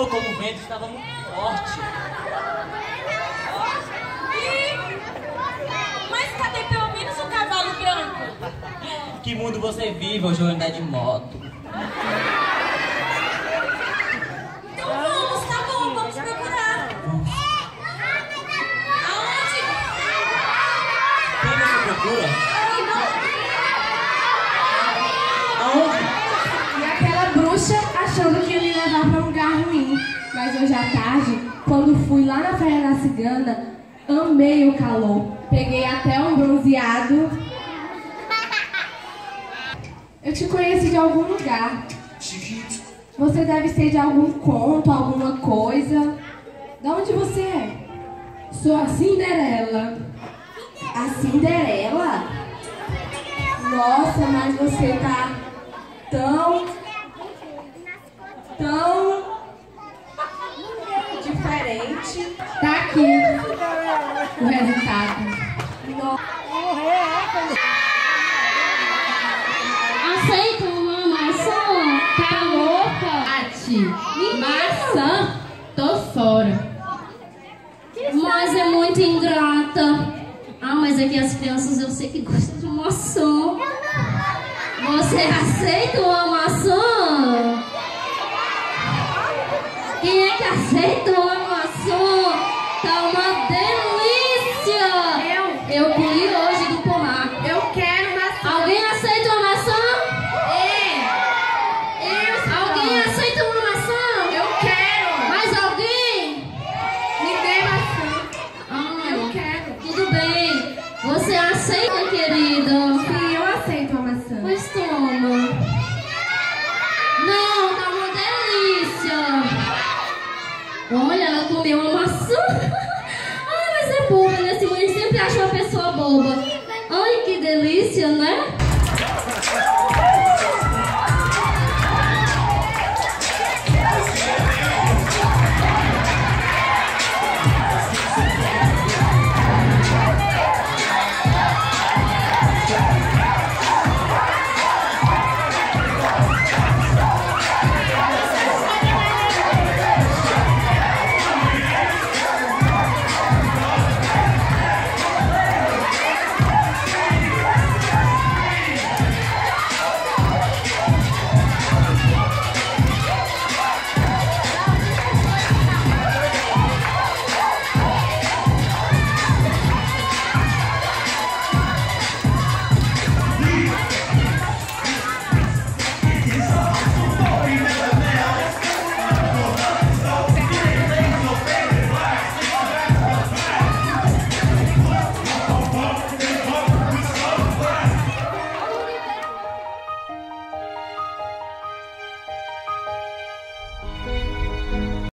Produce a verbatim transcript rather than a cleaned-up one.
soprou como o vento estava muito forte. Mas cadê pelo menos o cavalo branco? Que mundo você vive, hoje eu andar de moto. Então vamos, tá bom, vamos procurar. Aonde? Quem você procura? Aonde? E aquela bruxa achando que ia me levar para um lugar ruim. Mas hoje à tarde, quando fui lá na Praia da Cigana, amei o calor. Peguei até um bronzeado. Eu te conheci de algum lugar. Você deve ser de algum conto, alguma coisa. De onde você é? Sou a Cinderela. A Cinderela? Nossa, mas você tá tão, tão diferente. Tá aqui o resultado. Aceita uma maçã? Tá louca? Ati, maçã? Tô fora. Mas é muito ingrata. Ah, mas aqui as crianças eu sei que gostam de maçã. Você aceita uma maçã? Quem é que aceita uma maçã? Tá uma delícia! Eu, eu colhi hoje do pomar. Eu quero maçã. Alguém aceita uma maçã? É. Eu, Alguém aceita uma maçã? eu quero. Mais alguém? Me dê maçã. Ah, Eu quero. tudo bem. Você aceita, querida? Sim, eu aceito a maçã. Pois toma. Não, tá uma delícia. Olha, ela comeu uma maçã. Ai, mas é boba, né? Simone sempre acha uma pessoa boba. Ai, que delícia, né?